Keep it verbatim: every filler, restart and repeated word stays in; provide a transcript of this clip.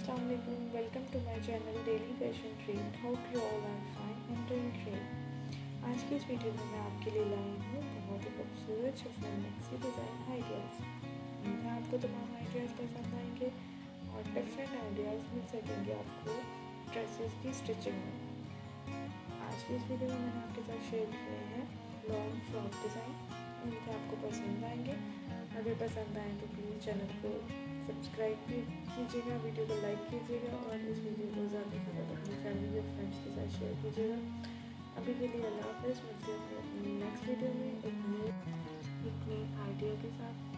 अस्सलाम वालेकुम, welcome to my channel daily fashion trend. Hope you all are fine and doing great. आज की इस वीडियो में मैं आपके लिए लाई हूँ बहुत ही खूबसूरत शिफॉन मैक्सी डिज़ाइन आइडियाज़। उम्मीद है आपको तमाम आइडियाज़ पसंद आएंगे और डिफरेंट आइडियाज़ मिल सकेंगे आपको ड्रेसेस की स्टिचिंग में। आज की इस वीडियो में मैंने आपके साथ शेयर किए हैं लॉन्ग फ्रॉक डिज़ाइन। उम्मीद है आपको पसंद आएंगे। अगर पसंद आए तो प्लीज़ चैनल को सब्सक्राइब भी कीजिएगा, वीडियो को लाइक कीजिएगा और इस वीडियो को ज़्यादा से ज़्यादा अपनी फैमिली और फ्रेंड्स के साथ शेयर कीजिएगा। अभी के लिए अल्लाह हाफ़िज़। मिलते हैं अपनी नेक्स्ट वीडियो में एक नई एक नई आइडिया के साथ।